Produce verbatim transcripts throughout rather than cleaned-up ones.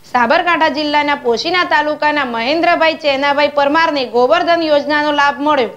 સાબરકાંઠા જિલ્લાના પોશીના તાલુકાના મહેન્દ્રભાઈ ચેનાભાઈ પરમારને ગોબરધન યોજનાનો લાભ મળ્યો।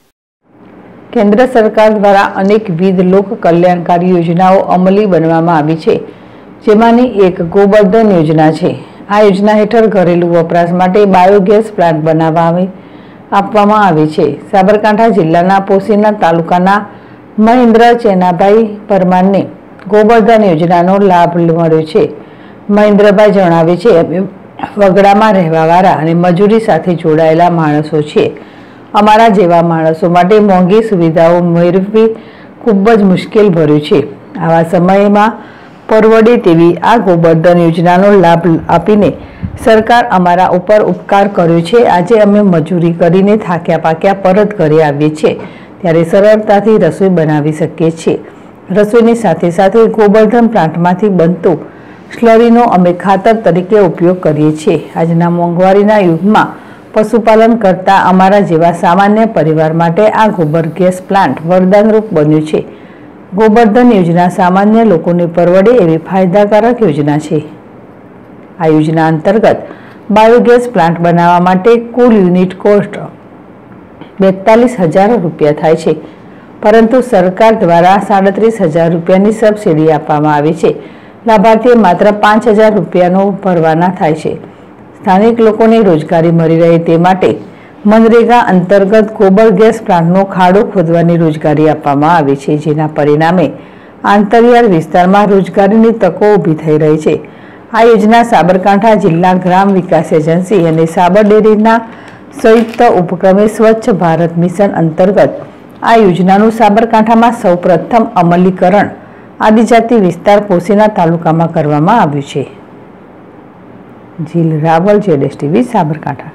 કેન્દ્ર સરકાર દ્વારા અનેકવિધ લોક કલ્યાણકારી યોજનાઓ અમલી બનાવવામાં આવી છે, જેમાંની એક ગોબરધન યોજના છે। આ યોજના હેઠળ ઘરેલું વપરાશ માટે બાયોગેસ પ્લાન્ટ બનાવવા આપવામાં આવે છે। સાબરકાંઠા જિલ્લાના પોશીના તાલુકાના મહેન્દ્ર ચેનાભાઈ પરમારને ગોબરધન યોજનાનો લાભ મળ્યો છે। મહેન્દ્રભાઈ જણાવે છે, અમે વગડામાં રહેવાવાળા અને મજૂરી સાથે જોડાયેલા માણસો છીએ। અમારા જેવા માણસો માટે મોંઘી સુવિધાઓ મેળવવી ખૂબ જ મુશ્કેલ ભર્યું છે। આવા સમયમાં પરવડે તેવી આ ગોબરધન યોજનાનો લાભ આપીને સરકાર અમારા ઉપર ઉપકાર કર્યો છે। આજે અમે મજૂરી કરીને થાક્યા પાક્યા પરત ઘરે આવીએ છીએ ત્યારે સરળતાથી રસોઈ બનાવી શકીએ છીએ। રસોઈની સાથે સાથે ગોબરધન પ્લાન્ટમાંથી બનતું સ્લરીનો અમે ખાતર તરીકે ઉપયોગ કરીએ છીએ। આજના મોંઘવારીના યુગમાં પશુપાલન કરતા અમારા જેવા સામાન્ય પરિવાર માટે આ ગોબર ગેસ પ્લાન્ટ વરદાનરૂપ બન્યું છે। ગોબરધન યોજના સામાન્ય લોકોને પરવડે એવી ફાયદાકારક યોજના છે। આ યોજના અંતર્ગત બાયોગેસ પ્લાન્ટ બનાવવા માટે કુલ યુનિટ કોસ્ટ બેતાલીસ હજાર રૂપિયા થાય છે, પરંતુ સરકાર દ્વારા સાડત્રીસ હજાર રૂપિયાની સબસિડી આપવામાં આવી છે। લાભાર્થીએ માત્ર પાંચ હજાર રૂપિયાનો ભરવાના થાય છે। સ્થાનિક લોકોને રોજગારી મળી રહે તે માટે મનરેગા અંતર્ગત ગોબર ગેસ પ્લાન્ટનો ખાડો ખોદવાની રોજગારી આપવામાં આવી છે, જેના પરિણામે આંતરિયાળ વિસ્તારમાં રોજગારીની તકો ઊભી થઈ રહી છે। આ યોજના સાબરકાંઠા જિલ્લા ગ્રામ વિકાસ એજન્સી અને સાબર ડેરીના સંયુક્ત ઉપક્રમે સ્વચ્છ ભારત મિશન અંતર્ગત આ યોજનાનું સાબરકાંઠામાં સૌપ્રથમ અમલીકરણ આદિજાતિ વિસ્તાર પોશીના તાલુકામાં કરવામાં આવ્યું છે। જીલ રાવલ, જેડેશ ટીવી, સાબરકાંઠા।